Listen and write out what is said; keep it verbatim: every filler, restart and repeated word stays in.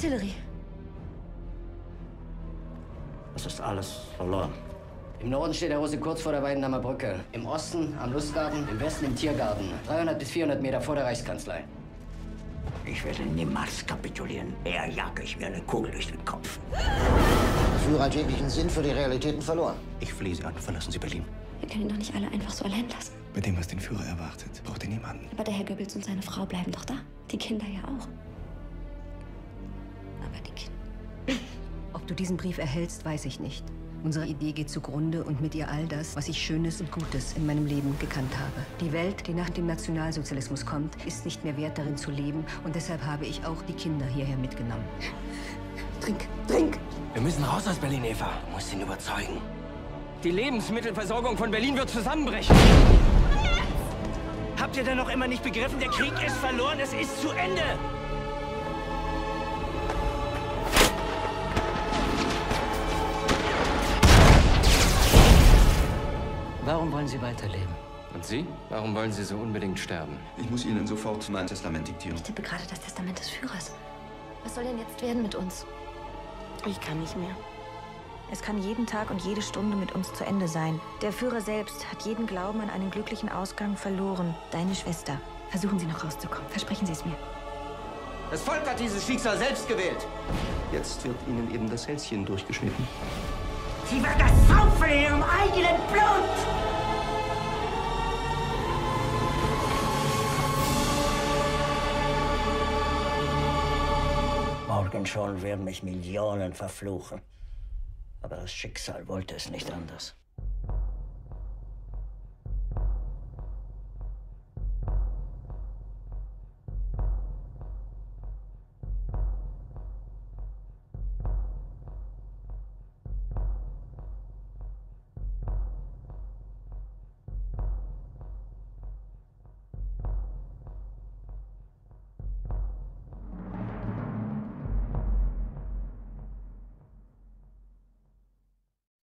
Artillerie. Das ist alles verloren. Im Norden steht der Russe kurz vor der Weidenhammer Brücke. Im Osten am Lustgarten, im Westen im Tiergarten. dreihundert bis vierhundert Meter vor der Reichskanzlei. Ich werde niemals kapitulieren. Eher jage ich mir eine Kugel durch den Kopf. Der Führer hat jeglichen Sinn für die Realitäten verloren. Ich flehe Sie an, verlassen Sie Berlin. Wir können ihn doch nicht alle einfach so allein lassen. Bei dem, was den Führer erwartet, braucht er niemanden. Aber der Herr Goebbels und seine Frau bleiben doch da. Die Kinder ja auch. Aber die Kinder... Ob du diesen Brief erhältst, weiß ich nicht. Unsere Idee geht zugrunde und mit ihr all das, was ich Schönes und Gutes in meinem Leben gekannt habe. Die Welt, die nach dem Nationalsozialismus kommt, ist nicht mehr wert, darin zu leben. Und deshalb habe ich auch die Kinder hierher mitgenommen. Trink, trink! Wir müssen raus aus Berlin, Eva. Du musst ihn überzeugen. Die Lebensmittelversorgung von Berlin wird zusammenbrechen. Habt ihr denn noch immer nicht begriffen? Der Krieg ist verloren, es ist zu Ende. Warum wollen Sie weiterleben? Und Sie? Warum wollen Sie so unbedingt sterben? Ich muss Ihnen sofort mein Testament diktieren. Ich tippe gerade das Testament des Führers. Was soll denn jetzt werden mit uns? Ich kann nicht mehr. Es kann jeden Tag und jede Stunde mit uns zu Ende sein. Der Führer selbst hat jeden Glauben an einen glücklichen Ausgang verloren. Deine Schwester. Versuchen Sie noch rauszukommen. Versprechen Sie es mir. Das Volk hat dieses Schicksal selbst gewählt. Jetzt wird Ihnen eben das Hälschen durchgeschnitten. Sie wird das saufen in ihrem eigenen Blut! Morgen schon werden mich Millionen verfluchen. Aber das Schicksal wollte es nicht anders.